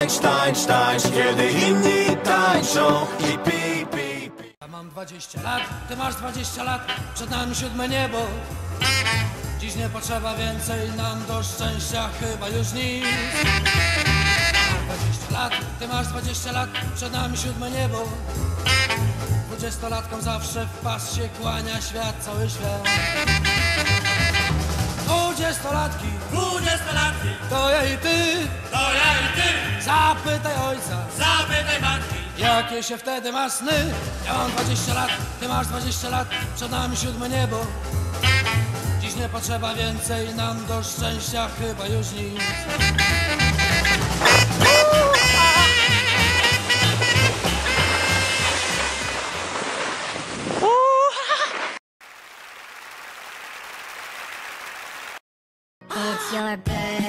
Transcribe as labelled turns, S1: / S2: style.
S1: Tańcz, tańcz, kiedy inni tańczą i pi, pi, pi.
S2: Ja mam 20 lat, ty masz 20 lat, przed nami 7 niebo. Dziś nie potrzeba więcej nam do szczęścia, chyba już nic. Ja mam 20 lat, ty masz 20 lat, przed nami 7 niebo. 20-latkom zawsze w pas się kłania świat, cały świat. 20-latki, to ja i ty, zapytaj ojca,
S3: zapytaj matki.
S2: jakie się wtedy ma sny. Ja mam 20 lat, ty masz 20 lat, przed nami 7 niebo. Dziś nie potrzeba więcej nam do szczęścia, chyba już nic.
S4: It's your birthday.